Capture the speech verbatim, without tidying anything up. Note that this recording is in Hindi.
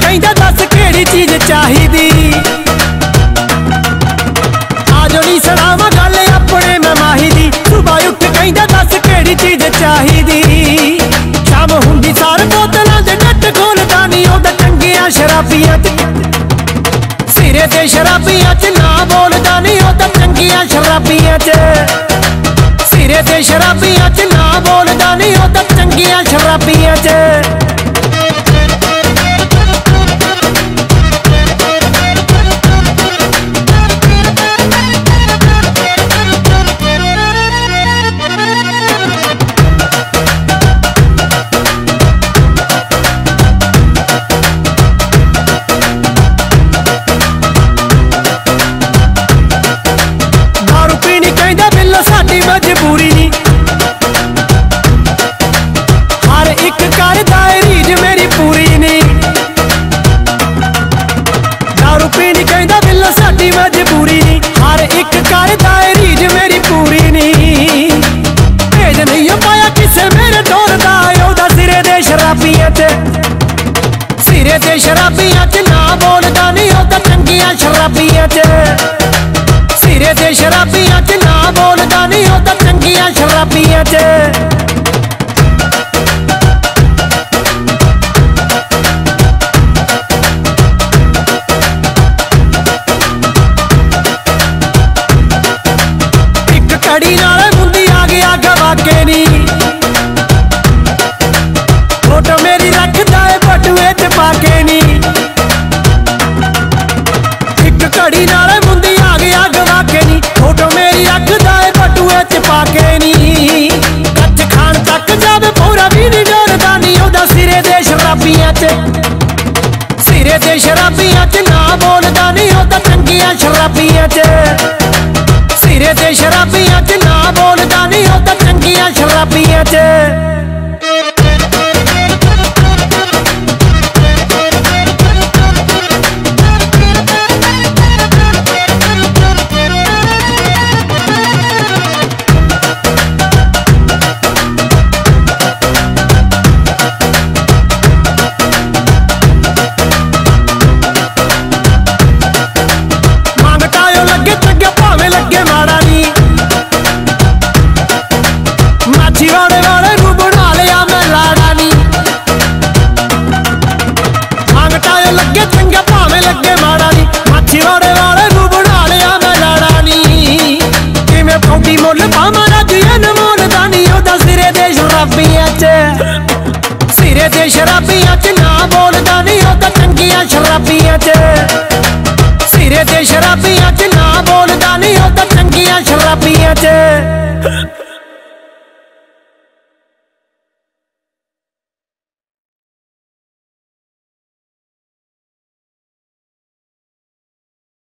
कहंदा दस केड़ी चीज चाहिदी। आजो नी सड़ावा गल अपने मैं माही दी। सुबह उठ कहंदा दस केड़ी चीज चाहिदी। शाम हुंदी सार बोतलां दे नट खोलदा नी ओदा चंगियां शराबियां च सिरे दे शराबियां च ना बोलदा नी ओदा चंगियां शराबियां च सिरे दे शराबियां च ना बोलदा नी ओदा चंगियां शराबियां च। साडी मजबूरी नी हर एक करदा रीज मेरी पूरी नी। दारू पीनी कहंदा बिल्लो साडी मजबूरी नी हर एक करदा रीज मेरी पूरी नी। भेज नहीं पाया किसे मेरे दौर दा ओदा सिरे दे शराबियां च सिरे दे शराबियां च ना बोलदा नी ओदा चंगियां शराबियां च सिरे दे शराबियां च ना बोलदा नी ओदा चंगियां शराबियां च। एक कड़ी नाल मुंदी आ गया गवा के नी फोटो मेरी रखदा है बटुए च पाके नी। एक कड़ी नाल मुंदी आ गया गवा के नी फोटो मेरी रखदा है बटुए च पाके नी। कच खान तक जावे पूरा भी नी डरदा नी ओदा सिरे दे शराबियां च सिरे दे शराबियां च ना बोलदा नी ओदा चंगियां शराबियां च सिरे दे शराबियां च ना बोलदा नी ओदा चंगियां शराबियां च। लगे माड़ा नी माछीवाड़े वाले नू बना लिया मैं लाड़ा नी। मांगटा लगे चंगा भावे लगे माड़ा नी माछीवाड़े वाले नू बना लिया मैं लाड़ा नी। किवें पौंदी मुल पावां रज अनमोलदा नी ओदा सिरे दे शराबियां च सिरे दे शराबियां च ना बोलदा नी ओदा चंगियां शराबियां च सिरे दे शराबियां च ना बोलदा नी ओदा चंगियां शराबियां च।